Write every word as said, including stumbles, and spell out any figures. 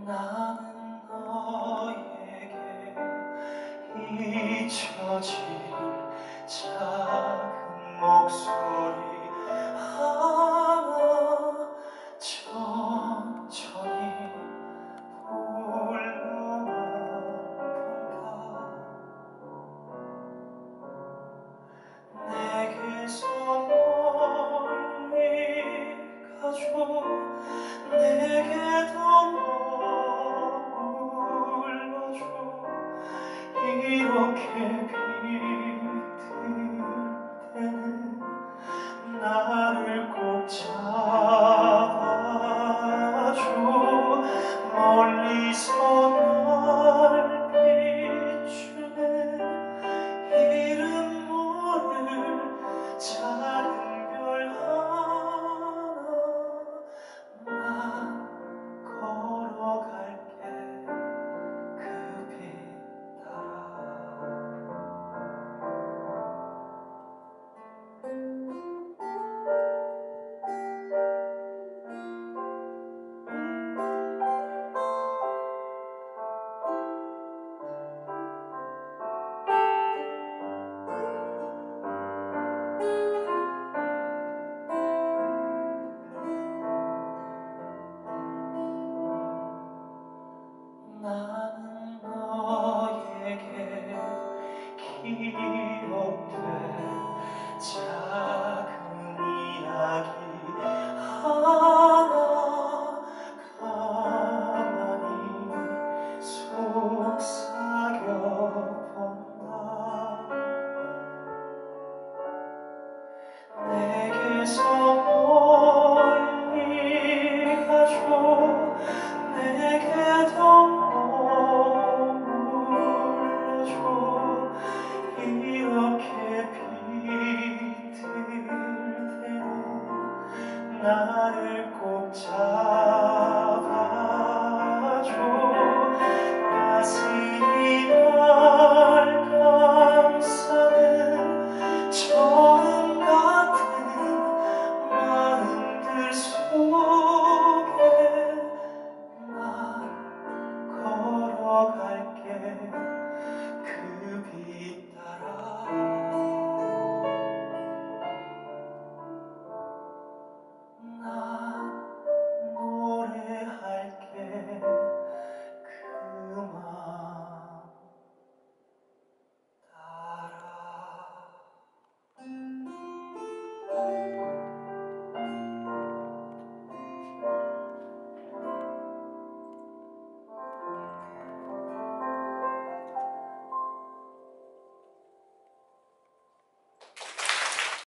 나는 너에게 잊혀질 작은 목소리 하나 천천히 불러만 본다. 내게서 멀리 가줘 내게 더 머물러줘. 이렇게 비틀 때는 나를 꼭 잡아줘. 멀리서 날 비추는 이름 모를 작은 별 하나 난 걸어갈게 그 빛 따라. 나는 너에게 기억될 작은 이야기 하나 가만히 속삭여본다. 내게서 멀리 가줘 내게 더 머물러줘. 이렇게 비틀 때는 나를 꼭 잡아줘.